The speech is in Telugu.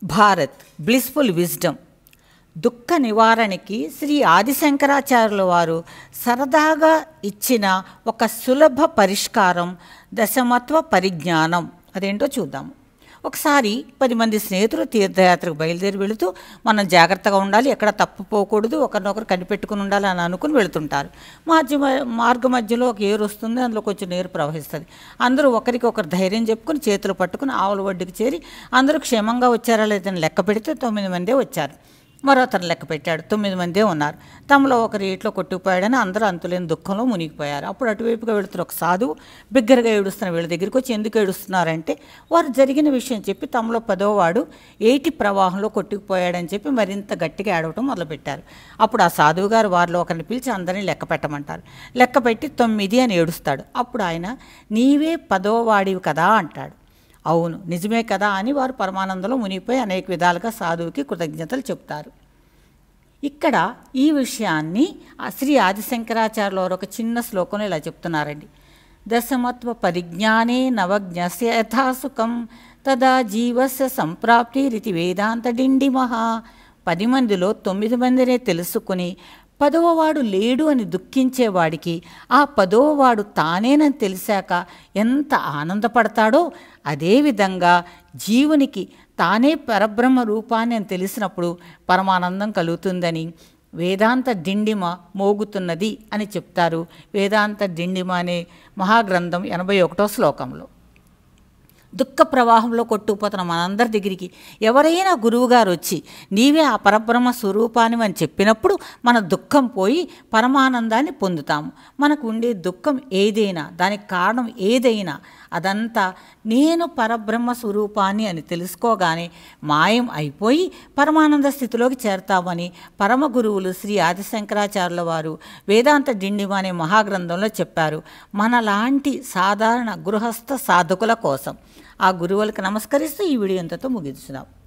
Bharat blissful wisdom. దుఃఖ నివారణకి శ్రీ ఆదిశంకరాచార్యుల వారు సరదాగా ఇచ్చిన ఒక సులభ పరిష్కారం దశమత్వ పరిజ్ఞానం. అదేంటో చూద్దాము. ఒకసారి 10 మంది స్నేహితులు తీర్థయాత్రకు బయలుదేరి వెళుతూ మనం జాగ్రత్తగా ఉండాలి, ఎక్కడ తప్పుపోకూడదు, ఒకరినొకరు కనిపెట్టుకుని ఉండాలి అని అనుకుని వెళుతుంటారు. మార్గ మధ్యలో ఒక ఏరు వస్తుంది, అందులో కొంచెం నీరు ప్రవహిస్తుంది. అందరూ ఒకరికి ఒకరు ధైర్యం చెప్పుకుని చేతులు పట్టుకుని ఆవుల ఒడ్డుకి చేరి అందరూ క్షేమంగా వచ్చారా లేదని లెక్క పెడితే 9 మందే వచ్చారు. మరో అతను లెక్క పెట్టాడు, 9 మందే ఉన్నారు. తమలో ఒకరు ఏట్లో కొట్టుకుపోయాడని అందరూ అంతులేని దుఃఖంలో మునిగిపోయారు. అప్పుడు అటువైపుగా వెళుతున్న ఒక సాధువు బిగ్గరగా ఏడుస్తున్న వీళ్ళ దగ్గరికి వచ్చి ఎందుకు ఏడుస్తున్నారంటే వారు జరిగిన విషయం చెప్పి తమలో 10వ వాడు ఏటి ప్రవాహంలో కొట్టుకుపోయాడని చెప్పి మరింత గట్టిగా ఏడవటం మొదలుపెట్టారు. అప్పుడు ఆ సాధువు గారు వారిలో ఒకరిని పిలిచి అందరినీ లెక్క పెట్టమంటారు. లెక్క పెట్టి 9 అని ఏడుస్తాడు. అప్పుడు ఆయన నీవే 10వ వాడివి కదా అంటాడు. అవును నిజమే కదా అని వారు పరమానందంలో మునిగిపోయి అనేక విధాలుగా సాధువుకి కృతజ్ఞతలు చెప్తారు. ఇక్కడ ఈ విషయాన్ని శ్రీ ఆదిశంకరాచార్యుల వారు ఒక చిన్న శ్లోకంలో ఇలా చెప్తున్నారండి. దశమత్వ పరిజ్ఞానే నవజ్ఞస్య యథాసుఖం తదా జీవస్య సంప్రాప్తిరితి వేదాంత డిండిమః. 10 మందిలో 9 మందినే తెలుసుకుని 10వ వాడు లేడు అని దుఃఖించేవాడికి ఆ 10వ వాడు తానేనని తెలిసాక ఎంత ఆనందపడతాడో అదేవిధంగా జీవునికి తానే పరబ్రహ్మ రూపాన్ని అని తెలిసినప్పుడు పరమానందం కలుగుతుందని వేదాంత డిండిమ మోగుతున్నది అని చెప్తారు. వేదాంత డిండిమ అనే మహాగ్రంథం 81వ శ్లోకంలో. దుఃఖ ప్రవాహంలో కొట్టుకుపోతున్న మనందరి దగ్గరికి ఎవరైనా గురువుగారు వచ్చి నీవే ఆ పరబ్రహ్మ స్వరూపాన్ని అని చెప్పినప్పుడు మన దుఃఖం పోయి పరమానందాన్ని పొందుతాము. మనకు ఉండే దుఃఖం ఏదైనా దానికి కారణం ఏదైనా అదంతా నేను పరబ్రహ్మ స్వరూపాన్ని అని తెలుసుకోగానే మాయం అయిపోయి పరమానంద స్థితిలోకి చేరతామని పరమ గురువులు శ్రీ ఆదిశంకరాచార్యుల వారు వేదాంత డిండిమ అనే మహాగ్రంథంలో చెప్పారు. మనలాంటి సాధారణ గృహస్థ సాధకుల కోసం ఆ గురువులకు నమస్కరిస్తూ ఈ వీడియో అంతతో ముగిస్తున్నాం.